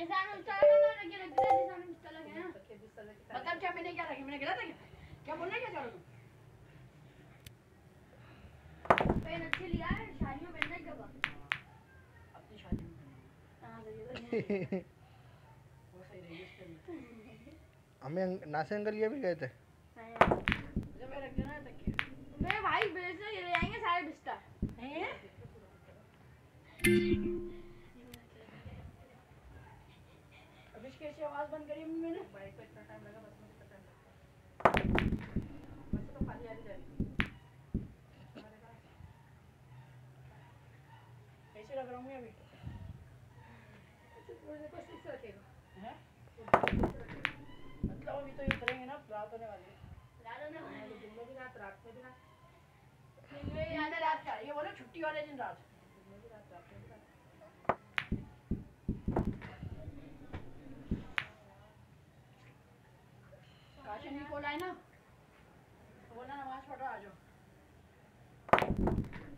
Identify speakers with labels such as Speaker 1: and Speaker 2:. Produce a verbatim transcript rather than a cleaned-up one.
Speaker 1: निशान उस्ताद का ना लगे रख दिया निशान उस्ताद लगे ना मतलब क्या मैंने क्या रखी मैंने गलत है क्या बोलना क्या चाह रहे हो पेन अच्छी लिया है शादी में पहनना ही कब अपनी शादी में हां सही है वो सही रजिस्टर
Speaker 2: हमें नासिर अंकल ये भी गए थे
Speaker 1: जब मैं रख देना तक मेरे भाई बेचने ये ले आएंगे सारे बिस्तर हैं अब इसकी ऐसी आवाज बंद करी मैंने बाइक पे इतना टाइम लगा बस में कितना टाइम बस तो खाली आ रही जा रही ऐसे लग रहा हूँ अभी मुझे कुछ इस रखेगा हैं मतलब अभी तो ये करेंगे ना रात होने वाली है रात होने वाली है दिन में भी रात रात में भी रात दिन में याद है रात का ये बोलो छुट्टी वाले दिन रात दिन में भी रात रात में भी रात काशी निकोल आए ना बोला नमाज पढ़ो आ जाओ